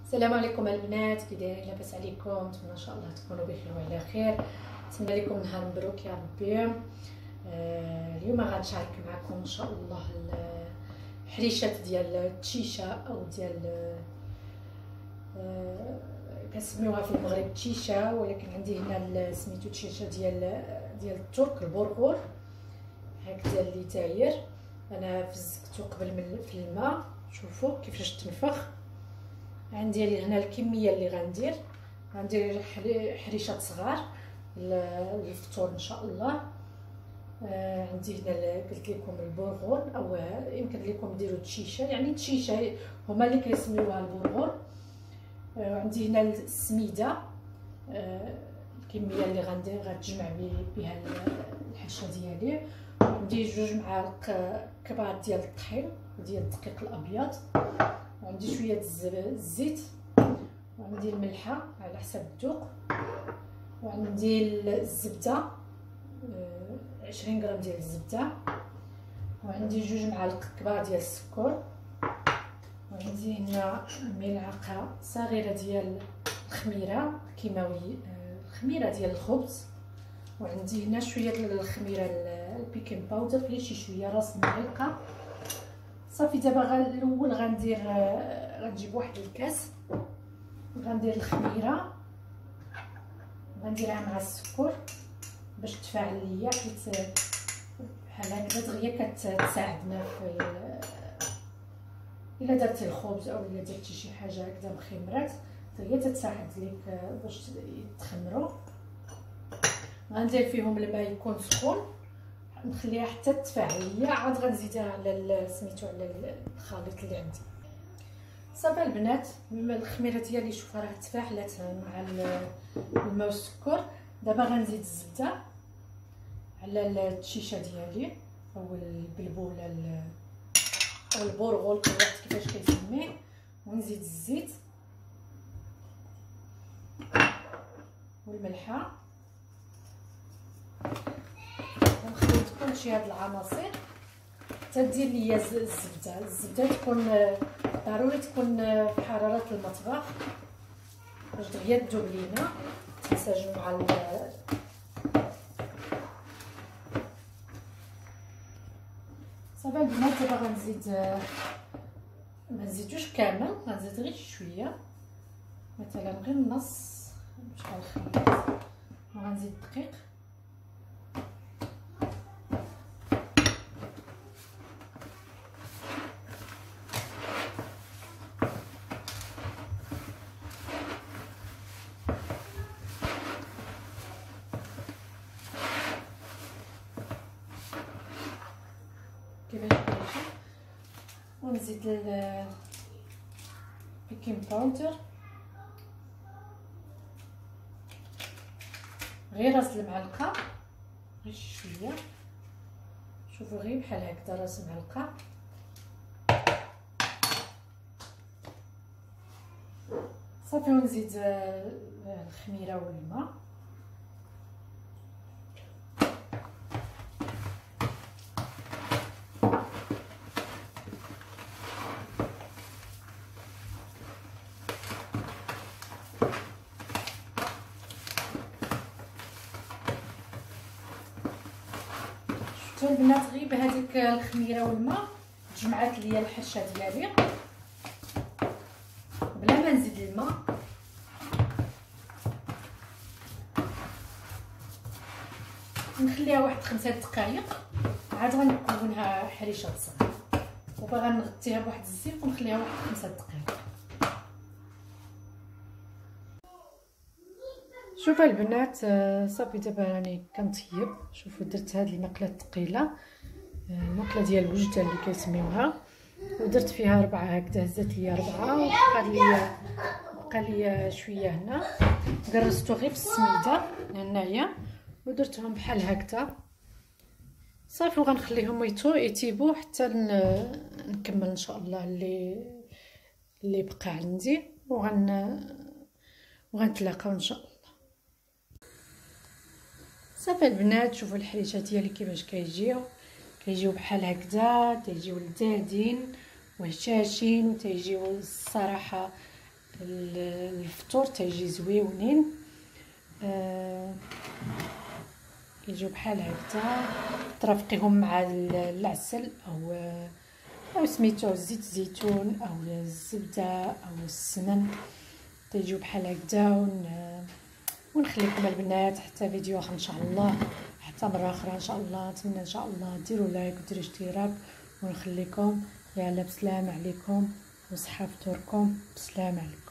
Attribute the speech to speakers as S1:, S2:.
S1: السلام عليكم البنات، كي دايرين؟ لاباس عليكم؟ نتمنى ان شاء الله تكونوا بخير وعلى خير. نتمنى لكم نهار مبروك يا ربي. اليوم غنشارك معكم ان شاء الله الحريشات ديال التشيشه او ديال كنسميوها في المغرب تشيشه، ولكن عندي هنا سميتو تشيشه ديال الترك البرغور. هكذا اللي داير. انا فزكتو قبل في الماء، شوفوا كيفاش تنفخ. غندير هنا الكميه اللي غندير حريشات صغار للفطور ان شاء الله. عندي هنا قلت لكم البرغور، او يمكن لكم ديروا التشيشه، يعني التشيشه هما اللي كيسميوها البرغور. عندي هنا السميده، الكميه اللي غتجمع بها الحشه ديالي. عندي 2 معالق كبار ديال الطحين وديال الدقيق الابيض، وعندي شويه الزيت، وعندي الملحه على حسب الذوق، وعندي الزبده 20 غرام ديال الزبده، وعندي 2 معالق كبار ديال السكر، وعندي هنا ملعقه صغيره ديال الخميره كيماوي، الخميره ديال الخبز، وعندي هنا شويه الخميره البيكين باودر، غير شي شويه راس معلقه. صافي دابا الاول غنجيب واحد الكاس، غندير الخميره غنديرها مع السكر باش تفاعل ليا، حيت بحال هكذا دغيا كتساعدنا في الا درتي الخبز او الا درتي شي حاجه هكذا مخمرات، دغيا تتساعد ليك باش يتخمروا. غندير فيهم الماء يكون سخون، نخليها حتى تفاعل ليا، عاد غنزيدها على سميتو على الخليط اللي عندي. صافي البنات، بما الخميره ديالي شوفها راه تفاعلات مع الماء والسكر، دابا غنزيد الزبده على التشيشه ديالي او البلبوله او البرغل، كل واحد كيفاش كيسميه، ونزيد الزيت والملحه، ونخلي كلشي هاد العناصر حتى دير ليا الزبده تكون ضروري تكون في حراره المطبخ باش دغيا تذوب لينا تنسجم مع صافي البنات. دابا غنزيد، ما نزيدوش كامل، غنزيد غير شويه، مثلا غير النص باش غنخلط، وغنزيد الدقيق كيفاش كيجي، ونزيد البيكين باودر غير راس المعلقه، غير شويه، شوفوا غير بحال هكذا راس معلقه. صافي ونزيد الخميره والماء، شفتوا البنات غير بهذيك الخميره والماء تجمعات ليا الحشه ديالي بلا ما نزيد الماء. نخليها واحد 5 دقائق، عاد غنكونها حريشات صغار، وباغا نغطيها بواحد الزيت ونخليها واحد 5 دقائق. شوفوا البنات، صافي دابا راني كنطيب. شوفوا درت هذه المقله الثقيله، المقله ديال الوجده اللي كيسميوها، ودرت فيها 4 هكذا، هزات ليا 4 وبقى لي شويه هنا، قرصتو غير بالسميده هنايا ودرتهم بحال هكذا. صافي وغنخليهم يطيبوا حتى نكمل ان شاء الله اللي بقى عندي، وغنتلاقاو ان شاء الله. صافي البنات، شوفوا الحريشات ديالي كيفاش كيجيو بحال هكذا، تيجيو لذاذين وهشاشين، وتيجيو الصراحه الفطور تيجي زويونين. يجيو بحال هكذا، ترافقيهم مع العسل او سميتو زيت الزيتون او الزبده او السمن، تيجيو بحال هكذا. ونخليكم البنات حتى فيديو اخر ان شاء الله، حتى مره اخرى ان شاء الله. نتمنى ان شاء الله ديروا لايك وديروا اشتراك، ونخليكم يلا بسلام عليكم وصحه فطوركم. بسلام عليكم.